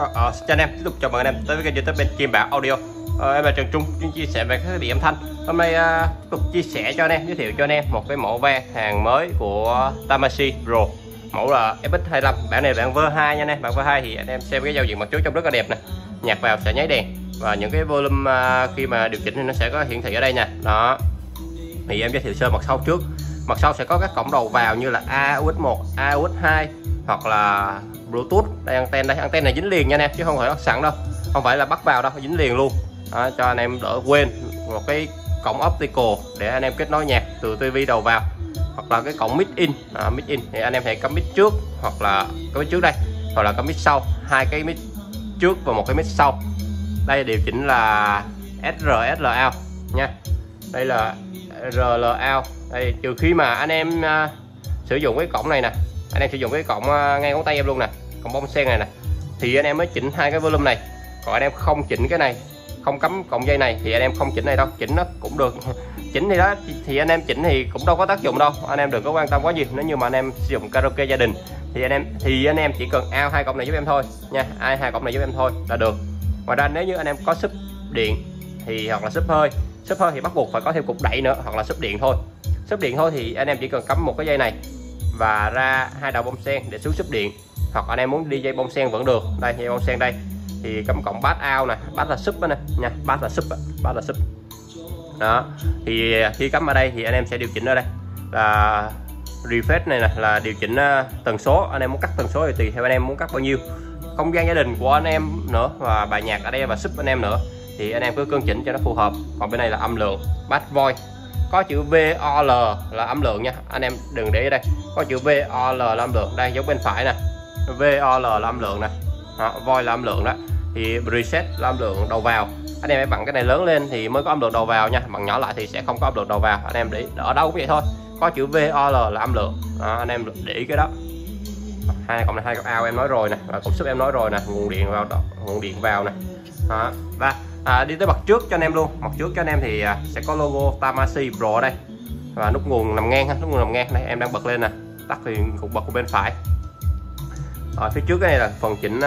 Xin chào anh em, tiếp tục chào mừng anh em tới với kênh YouTube bên Kim Bảo Audio. Em là Trần Trung, chuyên chia sẻ về các thiết bị âm thanh. Hôm nay tiếp tục chia sẻ cho anh em, giới thiệu cho anh em một cái mẫu van hàng mới của Tamashi Pro, mẫu là FX25. Bản này là bản V2 nha anh em. Bản V2 thì anh em xem cái giao diện mặt trước trông rất là đẹp nè, nhạc vào sẽ nháy đèn và những cái volume khi mà điều chỉnh thì nó sẽ có hiển thị ở đây nè. Đó, thì em giới thiệu sơ mặt sau trước. Mặt sau sẽ có các cổng đầu vào như là AUX1, AUX2 hoặc là Bluetooth. Đây anten, đây anten này dính liền nha anh em, chứ không phải bắt sẵn đâu, không phải là bắt vào đâu, dính liền luôn. Đó, cho anh em đỡ quên. Một cái cổng optical để anh em kết nối nhạc từ tivi đầu vào, hoặc là cái cổng mic in. Mic in thì anh em hãy cắm mic trước hoặc là cắm mic trước đây, hoặc là cắm mic sau, hai cái mic trước và một cái mic sau. Đây điều chỉnh là SR out nha, đây là RL out. Đây trừ khi mà anh em sử dụng cái cổng này nè, anh em sử dụng cái cổng ngay ngón tay em luôn nè, cổng bông sen này nè, thì anh em mới chỉnh hai cái volume này. Còn anh em không chỉnh cái này, không cắm cổng dây này thì anh em không chỉnh này đâu, chỉnh nó cũng được. Chỉnh thì đó thì anh em chỉnh thì cũng đâu có tác dụng đâu, anh em đừng có quan tâm quá nhiều. Nếu như mà anh em sử dụng karaoke gia đình thì anh em chỉ cần out hai cổng này giúp em thôi nha, hai cổng này giúp em thôi là được. Ngoài ra nếu như anh em có sub điện thì hoặc là sub hơi thì bắt buộc phải có thêm cục đẩy nữa, hoặc là sub điện thôi. Sub điện thôi thì anh em chỉ cần cắm một cái dây này và ra hai đầu bông sen để xuống sub điện, hoặc anh em muốn đi dây bông sen vẫn được. Đây dây bông sen đây thì cắm cổng bass out nè, bass là sub nè nha, bass là sub. Đó thì khi cắm ở đây thì anh em sẽ điều chỉnh ở đây là refresh này nè, là điều chỉnh tần số. Anh em muốn cắt tần số thì tùy theo anh em muốn cắt bao nhiêu, không gian gia đình của anh em nữa, và bài nhạc ở đây và sub anh em nữa, thì anh em cứ cân chỉnh cho nó phù hợp. Còn bên này là âm lượng, bass voice, có chữ VOL là âm lượng nha, anh em đừng để ở đây, có chữ VOL là âm lượng. Đây giống bên phải nè, VOL là âm lượng nè, voice là âm lượng đó. Thì preset là âm lượng đầu vào, anh em hãy bằng cái này lớn lên thì mới có âm lượng đầu vào nha, bằng nhỏ lại thì sẽ không có âm lượng đầu vào. Anh em để ở đâu cũng vậy thôi, có chữ VOL là âm lượng đó, anh em để ý cái đó. Hai cổng này, hai cổng out em nói rồi nè, và cổng sub em nói rồi nè, nguồn điện vào nè. Đó. Và đi tới mặt trước cho anh em luôn. Mặt trước cho anh em thì sẽ có logo Tamashi Pro ở đây, và nút nguồn nằm ngang, nút nguồn nằm ngang đây em đang bật lên nè, tắt thì cũng bật của bên phải. Ở phía trước cái này là phần chỉnh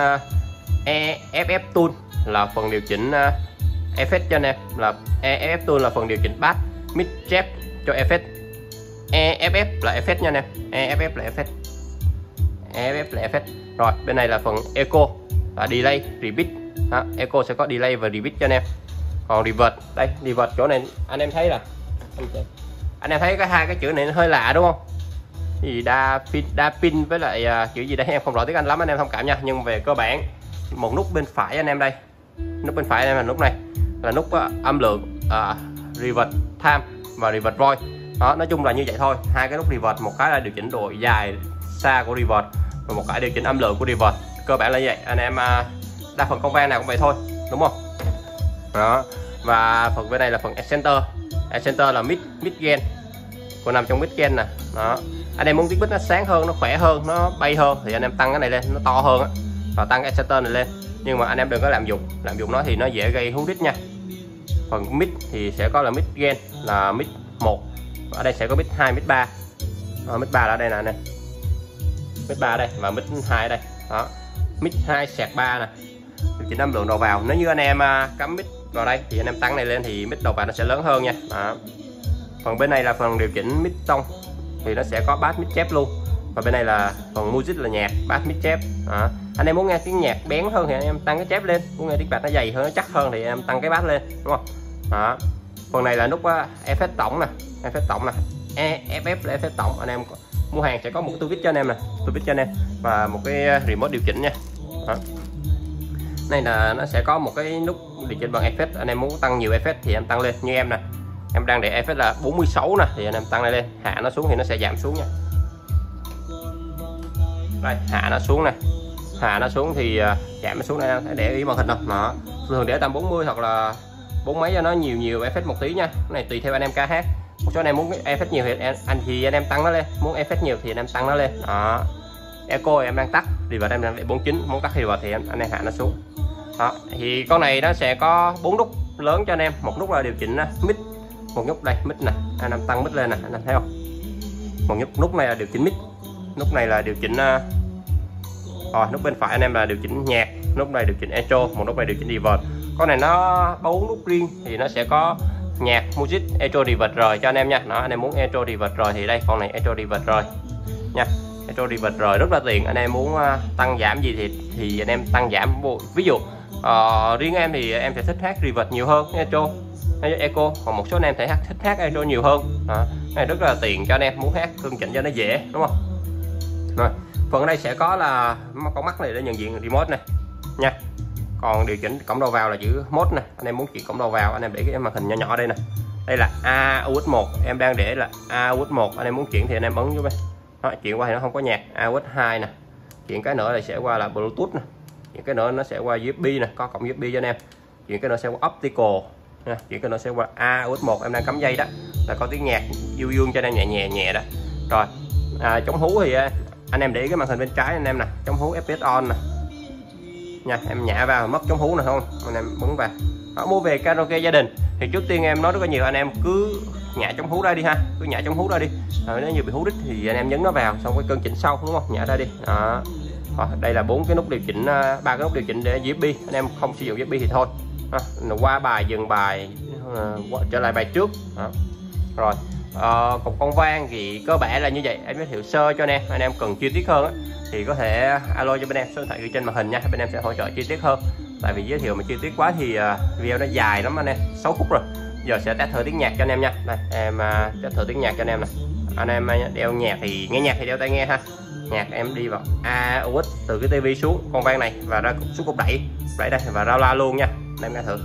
EFF tool, là phần điều chỉnh effect cho anh em, là EFF tool là phần điều chỉnh bass, mid, chép cho effect. EFF là effect nha anh em, EFF là effect, EFF là effect. Rồi bên này là phần echo, là delay, repeat. Echo sẽ có delay và repeat cho anh em. Còn reverse, đây reverse chỗ này anh em thấy là anh em thấy cái hai cái chữ này nó hơi lạ đúng không? Gì đa pin với lại chữ gì đây em không rõ tiếng Anh lắm, anh em thông cảm nha. Nhưng về cơ bản một nút bên phải anh em đây, nút bên phải anh em là nút này là nút âm lượng, reverse time và reverse voice. Đó, nói chung là như vậy thôi. Hai cái nút reverse, một cái là điều chỉnh độ dài xa của reverse và một cái điều chỉnh âm lượng của reverse. Cơ bản là như vậy anh em, đa phần con van nào cũng vậy thôi đúng không? Đó, và phần bên này là phần center. Center là mid gain, còn nằm trong mid gain nè. Đó, anh em muốn tiếng mic nó sáng hơn, nó khỏe hơn, nó bay hơn thì anh em tăng cái này lên, nó to hơn á, và tăng cái center này lên. Nhưng mà anh em đừng có lạm dụng nó thì nó dễ gây hú rít nha. Phần mid thì sẽ có là mid gain là mid 1, ở đây sẽ có mid 2, mid 3. Mid 3 là ở đây nè anh em, mid 3 ở đây và mid 2 ở đây. Đó, mid 2 sạc 3 nè, điều chỉnh âm lượng đầu vào. Nếu như anh em cắm mid vào đây thì anh em tăng này lên thì mid đầu vào nó sẽ lớn hơn nha. Đó. Phần bên này là phần điều chỉnh mid tông thì nó sẽ có bass, mid, chép luôn. Và bên này là phần music là nhạc, bass, mid, chép. Anh em muốn nghe tiếng nhạc bén hơn thì anh em tăng cái chép lên, muốn nghe tiếng bass nó dày hơn, nó chắc hơn thì anh em tăng cái bass lên đúng không? Đó. Phần này là nút effect tổng nè, effect tổng nè, EFF là effect tổng. Anh em mua hàng sẽ có một cái cho anh em nè, cho anh em và một cái remote điều chỉnh nha. Đó. Này là nó sẽ có một cái nút điều chỉnh bằng effect, anh em muốn tăng nhiều effect thì em tăng lên. Như em nè, em đang để effect là 46 nè thì anh em tăng lên, hạ nó xuống thì nó sẽ giảm xuống nha. Đây, hạ nó xuống nè, hạ nó xuống thì giảm nó xuống đây, để ý màn hình không? Đó, thường để tầm 40 hoặc là 4 mấy cho nó nhiều effect một tí nha. Cái này tùy theo anh em ca hát. Một số anh em muốn effect nhiều thì anh em tăng nó lên, muốn effect nhiều thì anh em tăng nó lên. Đó, echo em đang tắt, reverse em đang để 49, muốn tắt reverse thì anh em hạ nó xuống. Đó, thì con này nó sẽ có 4 nút lớn cho anh em. Một nút là điều chỉnh mid, một nút đây mid nè, anh em tăng mid lên nè, anh em thấy không? Một nút này là điều chỉnh mid, nút này là điều chỉnh nút bên phải anh em là điều chỉnh nhạc, nút này điều chỉnh echo, một nút này điều chỉnh reverb. Con này nó 4 nút riêng thì nó sẽ có nhạc, music, echo, reverb rồi cho anh em nha. Đó, anh em muốn echo reverb rồi thì đây, con này echo reverb rồi nha. Echo reverb rồi rất là tiện. Anh em muốn tăng giảm gì thì anh em tăng giảm. Ví dụ riêng em thì em sẽ thích hát reverb nhiều hơn echo, còn một số anh em sẽ thích hát echo nhiều hơn. Đó, này rất là tiện cho anh em muốn hát tương chỉnh cho nó dễ, đúng không? Rồi, phần ở đây sẽ có là con mắt này để nhận diện remote này nha. Còn điều chỉnh cổng đầu vào là chữ mode nè. Anh em muốn chuyển cổng đầu vào, anh em để cái màn hình nhỏ nhỏ đây nè. Đây là AUX 1, em đang để là AUX 1. Anh em muốn chuyển thì anh em bấm vô đây. Đó, chuyển qua thì nó không có nhạc. AUX 2 nè. Chuyển cái nữa là sẽ qua là Bluetooth nè. Chuyển cái nữa nó sẽ qua USB nè, có cổng USB cho anh em. Chuyển cái nữa sẽ qua optical nha. Chuyển cái nữa sẽ qua AUX 1, em đang cắm dây đó. Là có tiếng nhạc du dương cho anh em nhẹ đó. Rồi, chống hú thì anh em để cái màn hình bên trái anh em nè, chống hú FPS on nè nha. Em nhả vào mất chống hú nè không, anh em bấm vào. Đó, mua về karaoke gia đình thì trước tiên em nói rất là nhiều, anh em cứ nhả chống hú ra đi ha, cứ nhả chống hú ra đi. Rồi nếu như bị hú đít thì anh em nhấn nó vào, xong cái cân chỉnh sau, đúng không? Nhả ra đi. Đó. Rồi, đây là 4 cái nút điều chỉnh, 3 cái nút điều chỉnh để USB. Anh em không sử dụng USB thì thôi. Đó, qua bài, dừng bài, trở lại bài trước. Đó. Rồi, cục con vang thì cơ bản là như vậy. Em giới thiệu sơ cho anh em cần chi tiết hơn á, thì có thể alo cho bên em, số điện thoại ghi trên màn hình nha. Bên em sẽ hỗ trợ chi tiết hơn. Tại vì giới thiệu mà chi tiết quá thì video nó dài lắm anh em, 6 phút rồi. Giờ sẽ test thử tiếng nhạc cho anh em nha. Đây, em test thử tiếng nhạc cho anh em nè. Anh em đeo nhạc thì nghe nhạc thì đeo tai nghe ha. Nhạc em đi vào AUX từ cái tivi xuống con vang này và ra xuống cục đẩy đây và ra la luôn nha. Anh em nghe thử.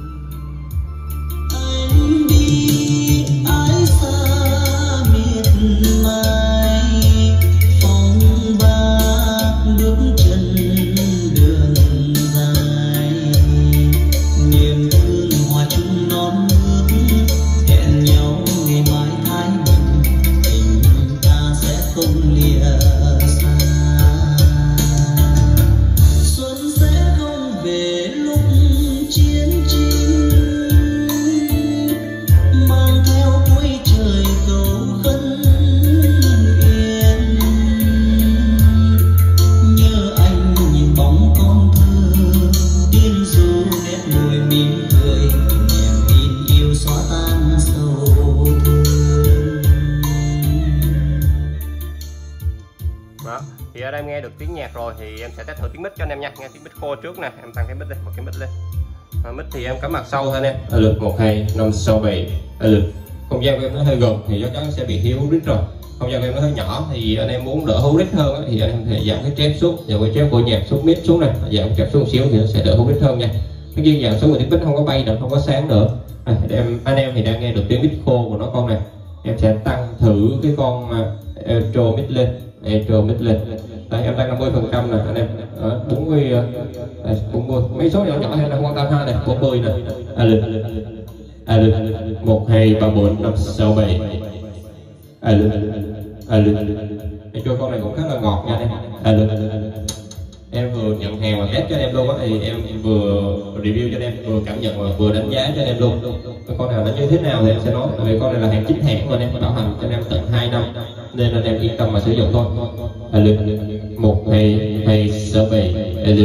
Đó, thì ở đây em nghe được tiếng nhạc rồi thì em sẽ test thử tiếng mic cho anh em nha. Nghe tiếng mic khô trước nè, em tăng cái mic lên, một cái mic lên. Mic thì em cắm mặt sau thôi nè. Lực 1 2 5 6 7. Lực không gian của em nó hơi gồm thì chắc chắn sẽ bị thiếu hú rít rồi. Không gian của em nó hơi nhỏ thì anh em muốn đỡ hú rít hơn thì anh em thể giảm cái chép xuống, giảm cái chép của nhạc xuống mic xuống này, giảm chép xuống một xíu thì nó sẽ đỡ hú rít hơn nha. Cái riêng giảm xuống thì tiếng mic không có bay nữa, không có sáng nữa. Anh em thì đang nghe được tiếng mic khô của nó con này. Em sẽ tăng thử cái con echo mic lên. Echo mic lên. Đây em tăng 50% nè anh em. 40 mấy số nhỏ nhỏ hay là không quan tâm ha này, 40 nè. Lực 1 2 3 4 5 6 7. Lực echo con này cũng khá là ngọt nha em. Em vừa nhận hàng và test cho em luôn á, thì em vừa review cho em, vừa cảm nhận và vừa đánh giá cho em luôn. Con nào nó như thế nào thì em sẽ nói, tại vì con này là hàng chính hãng mà em bảo hành cho em tận 2 năm nên là em yên tâm mà sử dụng thôi. Lực 1 2 2 6 7.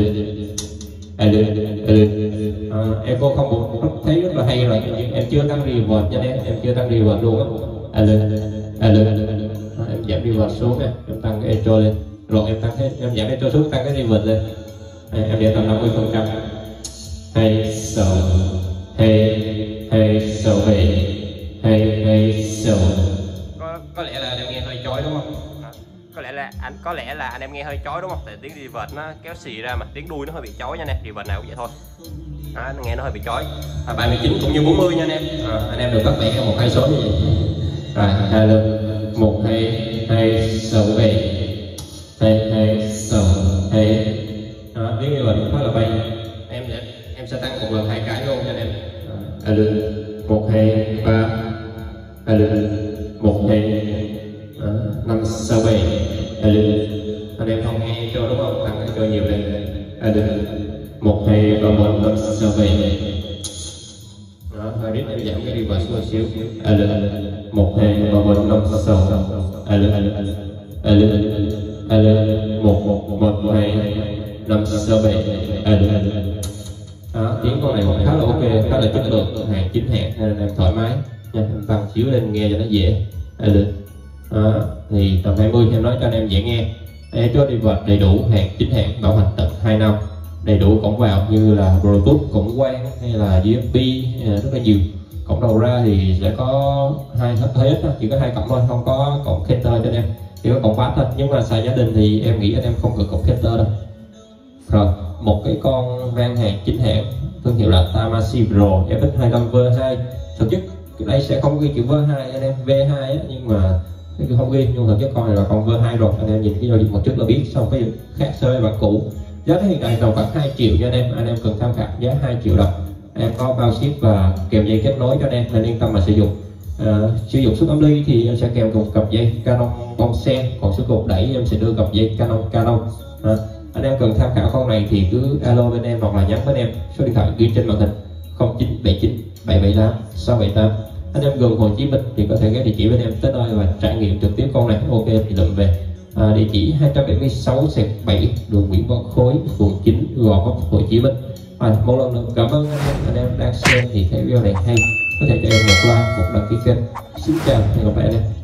Em vô không một thấy rất là hay rồi, nhưng em chưa tăng reverb cho em chưa tăng reverb luôn á. Em giảm reverb xuống nè, em tăng cái echo lên. Rồi em tăng cái, em giảm echo xuống, tăng cái reverb lên. Em để tầm 50%. 2 6 2 6 7 2 6. Có lẽ là em nghe hơi chói đúng không? Có lẽ là anh em nghe hơi chói đúng không? Tại tiếng reverb nó kéo xì ra mà tiếng đuôi nó hơi bị chói nha anh em. Reverb nào cũng vậy thôi. Nó nghe nó hơi bị chói. 39 cũng như 40 nha anh em. Anh em được bắt bẻ một hai số như vậy. Rồi 1 2 2 6 7 2 2 6 2. Tiếng reverb cũng khá là bay. Em sẽ tăng một lần 2 cái luôn nha anh em. 1 2 3. 1 2 5 6 7. Anh em không nghe echo đúng không? Tăng echo nhiều lên. 1 2 3 4 5 6 7. Đó, hơi rít em giảm cái reverb xuống một xíu. 1 2 3 4 5 6. 1 1 1 2 5 sơ bề được. Đó, tiếng con này khá là ok, khá là chất lượng, hàng chính hãng nên em thoải mái nha. Em tăng chiếu lên nghe cho nó dễ được. Thì tầm 20 em nói cho anh em dễ nghe. Cho đi vật đầy đủ, hàng chính hãng, bảo hành tận 2 năm, đầy đủ cổng vào như là Bluetooth, cổng quang hay là USB, rất là nhiều. Cổng đầu ra thì sẽ có hai hết, chỉ có 2 cổng thôi, không có cổng Kenter cho anh em, chỉ có cổng bass thôi. Nhưng mà xài gia đình thì em nghĩ anh em không cần cổng Kenter đâu. Rồi, một cái con van hàng chính hãng thương hiệu là Tamashii Pro FX25 V2. Thực chất cái đây sẽ không ghi chữ V2 anh em, V2 á, nhưng mà không ghi, nhưng thực chất con này là con V2 rồi. Anh em nhìn cái giao diện một chút là biết. Xong cái khác so với bản cũ, giá hiện tại tầm khoảng 2 triệu cho anh em cần tham khảo giá 2 triệu đồng. Em có bao ship và kèm dây kết nối cho anh em nên yên tâm mà sử dụng. Sử dụng suất âm ly thì em sẽ kèm cùng cặp dây Canon bông sen, còn suất cột đẩy em sẽ đưa cặp dây Canon. Anh em cần tham khảo con này thì cứ alo bên em hoặc là nhắn với em, số điện thoại ghi trên màn hình 0979 778 678. Anh em gần Hồ Chí Minh thì có thể ghé địa chỉ bên em tới nơi và trải nghiệm trực tiếp con này. Ok thì lượm về. Địa chỉ 276/7 đường Nguyễn Văn Khối, phường 9, Gò Vấp, Hồ Chí Minh. Một lần nữa cảm ơn anh em đang xem, thì thấy video này hay có thể cho em một like, một đăng ký kênh. Xin chào, hẹn gặp lại anh em.